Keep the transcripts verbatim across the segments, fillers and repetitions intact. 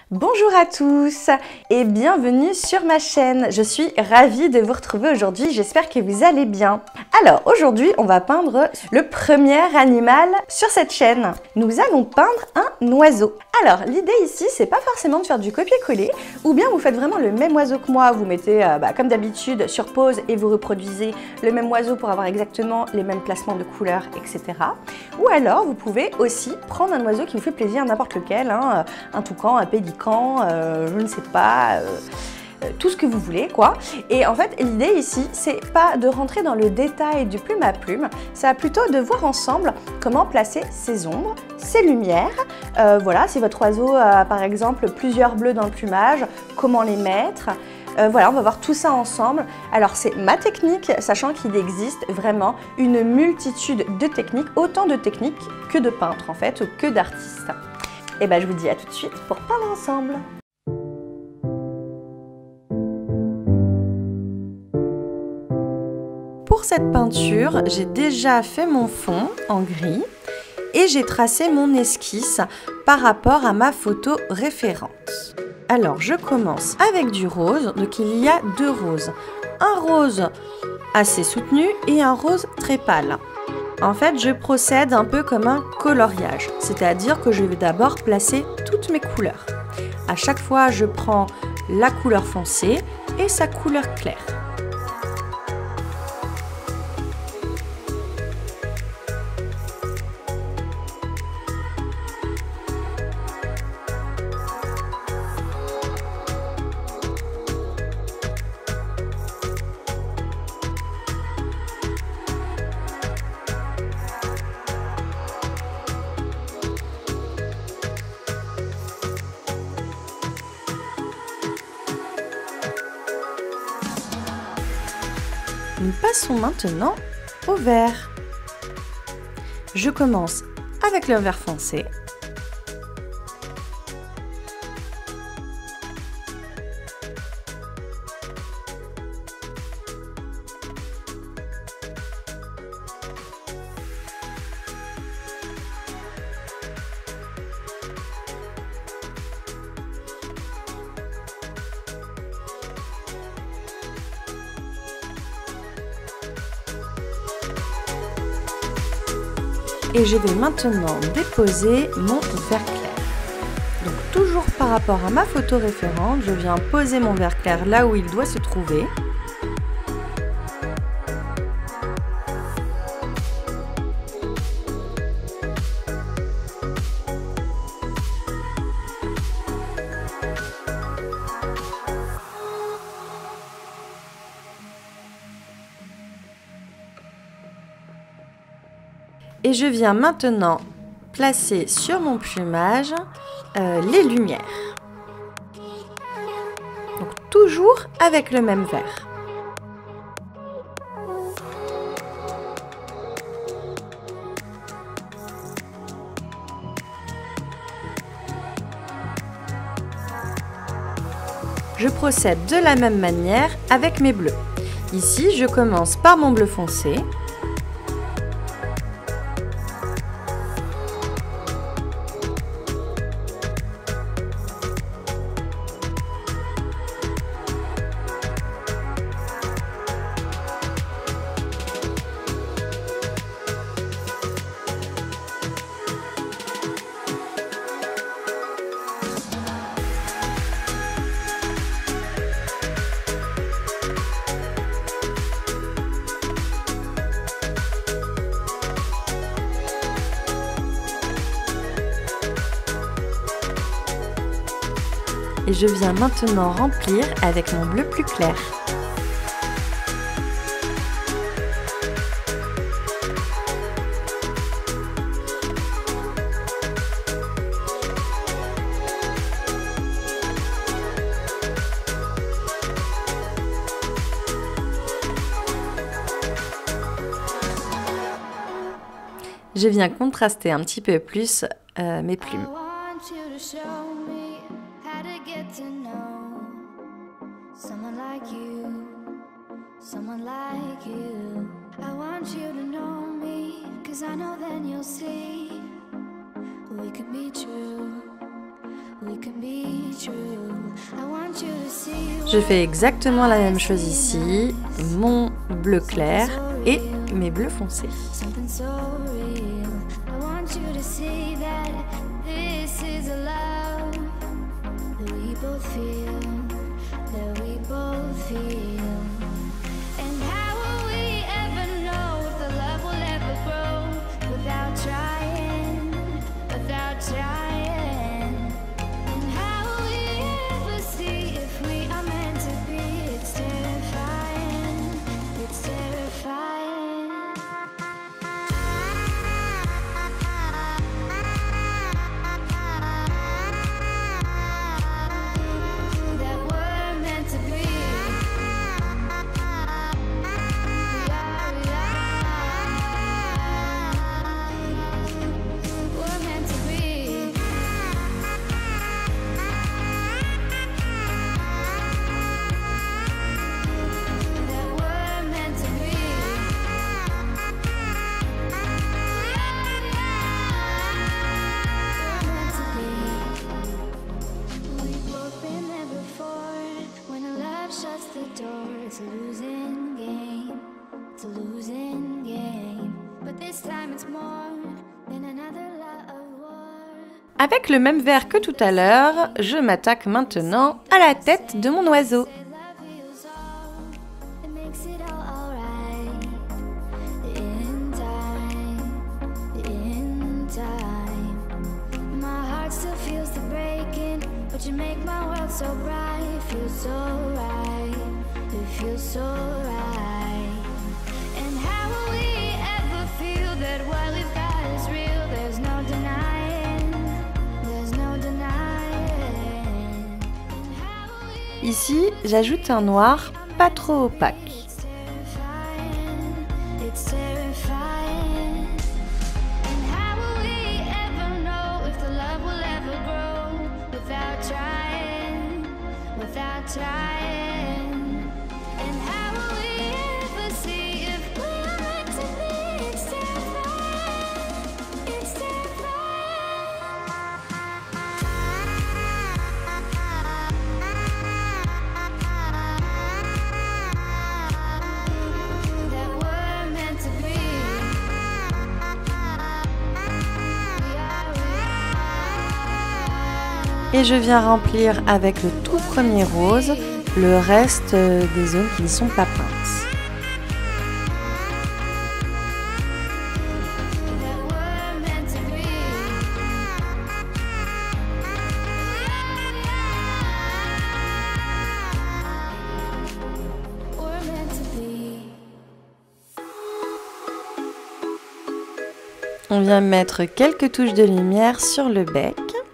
Bonjour à tous et bienvenue sur ma chaîne. Je suis ravie de vous retrouver aujourd'hui, j'espère que vous allez bien. Alors aujourd'hui on va peindre le premier animal sur cette chaîne. Nous allons peindre un oiseau. Alors l'idée ici c'est pas forcément de faire du copier-coller ou bien vous faites vraiment le même oiseau que moi, vous mettez euh, bah, comme d'habitude sur pause et vous reproduisez le même oiseau pour avoir exactement les mêmes placements de couleurs, et cetera. Ou alors vous pouvez aussi prendre un oiseau qui vous fait plaisir, n'importe lequel, hein, un toucan, un pélican, euh, je ne sais pas, euh, euh, tout ce que vous voulez quoi. Et en fait l'idée ici c'est pas de rentrer dans le détail du plume à plume, c'est plutôt de voir ensemble comment placer ses ombres, ses lumières, euh, voilà, si votre oiseau a par exemple plusieurs bleus dans le plumage, comment les mettre. Euh, voilà, on va voir tout ça ensemble. Alors c'est ma technique, sachant qu'il existe vraiment une multitude de techniques, autant de techniques que de peintres en fait, ou que d'artistes. Et ben je vous dis à tout de suite pour peindre ensemble. Pour cette peinture, j'ai déjà fait mon fond en gris et j'ai tracé mon esquisse par rapport à ma photo référente. Alors je commence avec du rose, donc il y a deux roses. Un rose assez soutenu et un rose très pâle. En fait je procède un peu comme un coloriage, c'est-à-dire que je vais d'abord placer toutes mes couleurs. À chaque fois je prends la couleur foncée et sa couleur claire. Nous passons maintenant au vert. Je commence avec le vert foncé. Et je vais maintenant déposer mon vert clair. Donc toujours par rapport à ma photo référente, je viens poser mon vert clair là où il doit se trouver. Et je viens maintenant placer sur mon plumage euh, les lumières. Donc toujours avec le même vert. Je procède de la même manière avec mes bleus. Ici, je commence par mon bleu foncé. Et je viens maintenant remplir avec mon bleu plus clair. Je viens contraster un petit peu plus euh, mes plumes. Someone like you, someone like you. I want you to know me, 'cause I know then you'll see we could be true. Je fais exactement la même chose ici, mon bleu clair et mes bleus foncés. Avec le même verre que tout à l'heure, je m'attaque maintenant à la tête de mon oiseau. Ici, j'ajoute un noir pas trop opaque. Et je viens remplir avec le tout premier rose le reste des zones qui ne sont pas peintes. On vient mettre quelques touches de lumière sur le bec.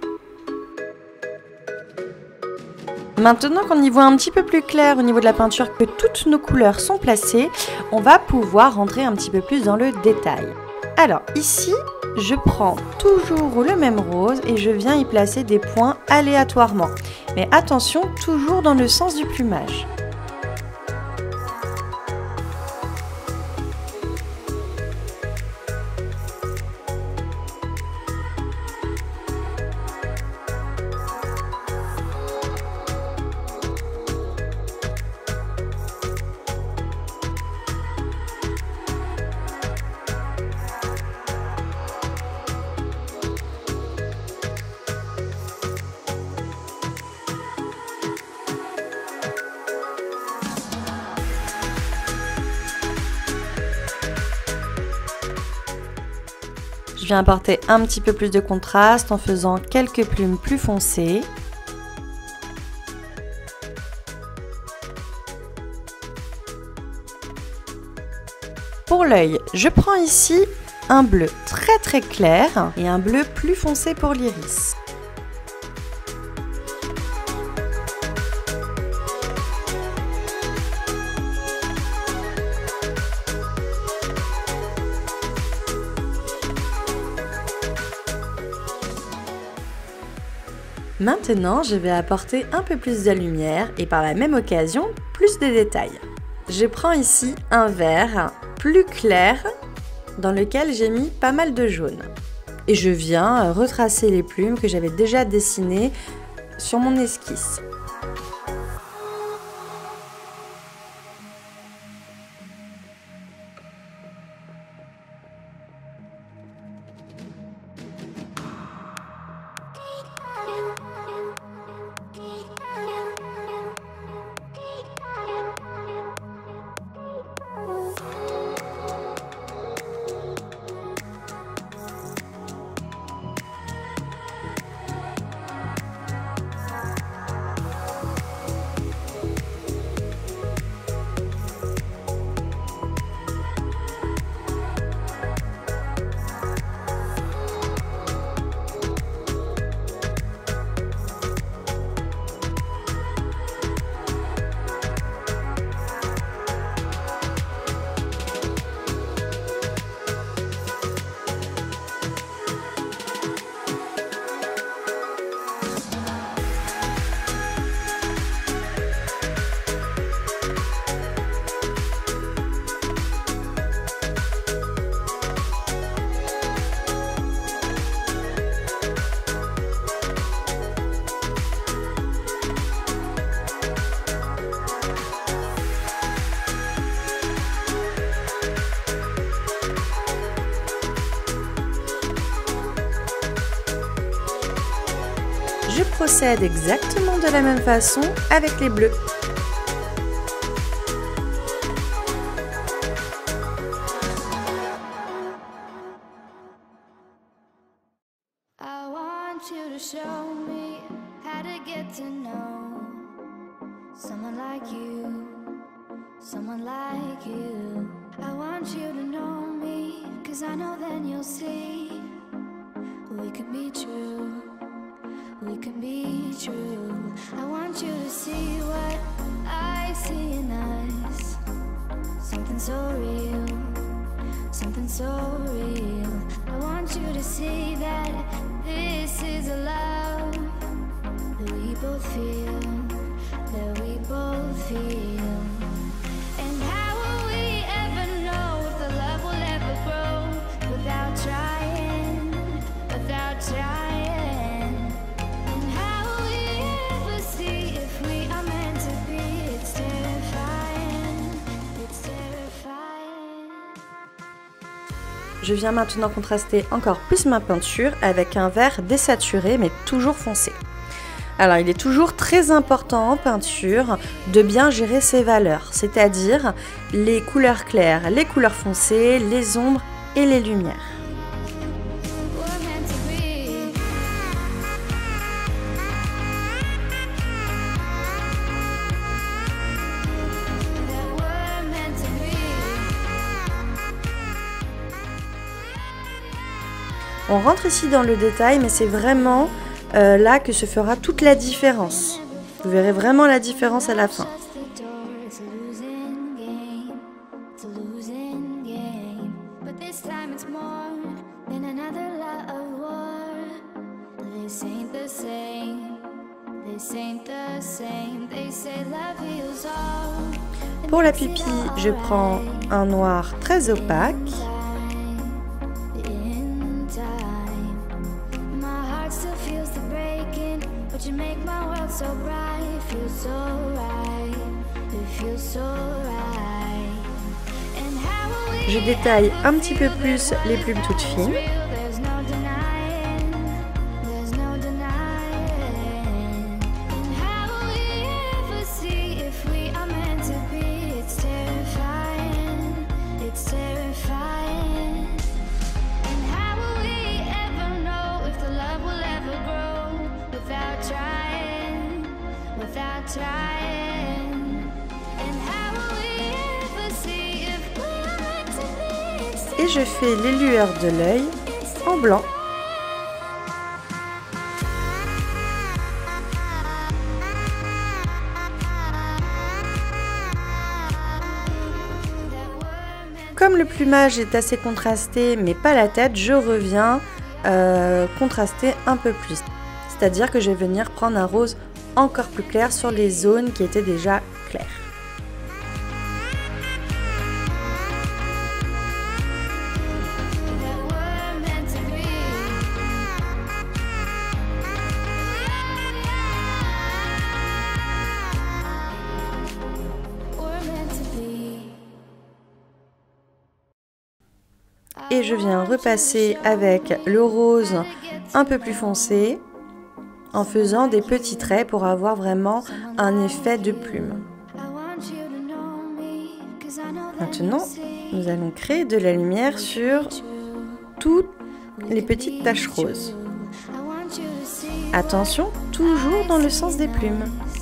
Maintenant qu'on y voit un petit peu plus clair au niveau de la peinture, que toutes nos couleurs sont placées, on va pouvoir rentrer un petit peu plus dans le détail. Alors ici, je prends toujours le même rose et je viens y placer des points aléatoirement. Mais attention, toujours dans le sens du plumage. Je viens apporter un petit peu plus de contraste en faisant quelques plumes plus foncées. Pour l'œil, je prends ici un bleu très très clair et un bleu plus foncé pour l'iris. Maintenant, je vais apporter un peu plus de lumière et par la même occasion, plus de détails. Je prends ici un vert plus clair dans lequel j'ai mis pas mal de jaune. et je viens retracer les plumes que j'avais déjà dessinées sur mon esquisse. Je procède exactement de la même façon avec les bleus. I want you to show me how to get to know someone like you, someone like you. I want you to know me, 'cause I know then you'll see we can be true. We can be true. I want you to see what I see in us. Something so real, something so real. I want you to see that this is a love that we both feel, that we both feel. And how will we ever know if the love will ever grow without trying, without trying? Je viens maintenant contraster encore plus ma peinture avec un vert désaturé mais toujours foncé. Alors il est toujours très important en peinture de bien gérer ses valeurs, c'est-à-dire les couleurs claires, les couleurs foncées, les ombres et les lumières. On rentre ici dans le détail, mais c'est vraiment euh, là que se fera toute la différence. Vous verrez vraiment la différence à la fin. Pour la pupille, je prends un noir très opaque. Je détaille un petit peu plus les plumes toutes fines. Et je fais les lueurs de l'œil en blanc. Comme le plumage est assez contrasté mais pas la tête, je reviens euh, contraster un peu plus. C'est-à-dire que je vais venir prendre un rose encore plus clair sur les zones qui étaient déjà claires. et je viens repasser avec le rose un peu plus foncé en faisant des petits traits pour avoir vraiment un effet de plume. Maintenant, nous allons créer de la lumière sur toutes les petites taches roses. Attention, toujours dans le sens des plumes.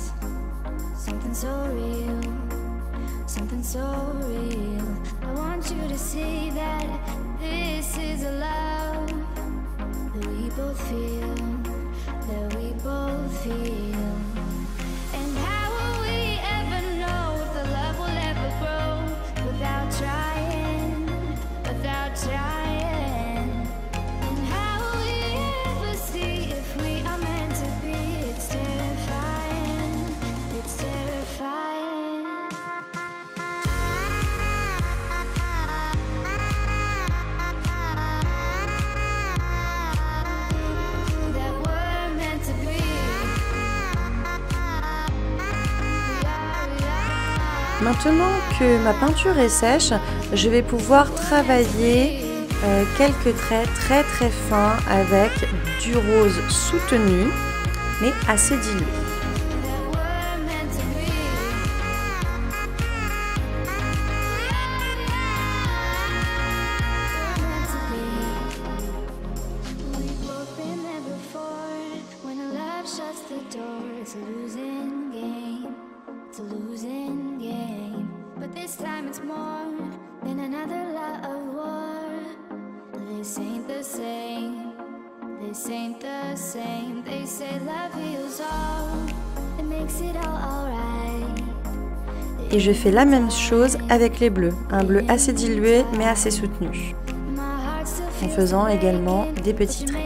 Maintenant que ma peinture est sèche, je vais pouvoir travailler euh, quelques traits très très fins avec du rose soutenu, mais assez dilué. This time it's more than another lot of war. This ain't the same, this ain't the same. They say love heals all, it makes it all alright. Et je fais la même chose avec les bleus, un bleu assez dilué mais assez soutenu, en faisant également des petits traits.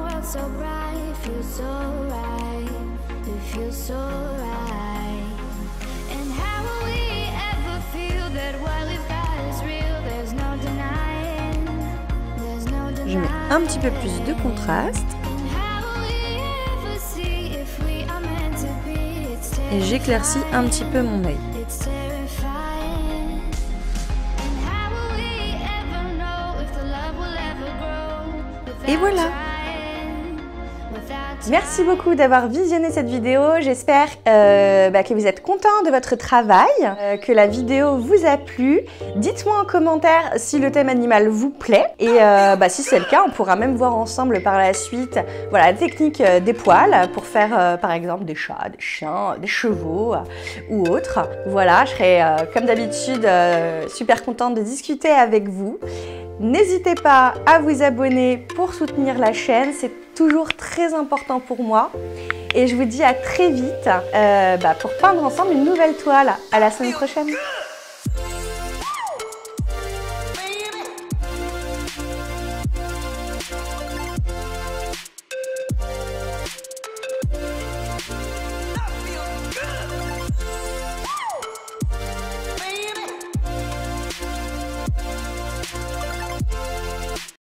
Je mets un petit peu plus de contraste et j'éclaircis un petit peu mon œil. Et voilà! Merci beaucoup d'avoir visionné cette vidéo. J'espère euh, bah, que vous êtes content de votre travail, euh, que la vidéo vous a plu. Dites-moi en commentaire si le thème animal vous plaît. Et euh, bah, si c'est le cas, on pourra même voir ensemble par la suite voilà, la technique euh, des poils pour faire euh, par exemple des chats, des chiens, des chevaux euh, ou autres. Voilà, je serai euh, comme d'habitude euh, super contente de discuter avec vous. N'hésitez pas à vous abonner pour soutenir la chaîne, c'est toujours très important pour moi. Et je vous dis à très vite euh, bah, pour peindre ensemble une nouvelle toile. À la semaine prochaine.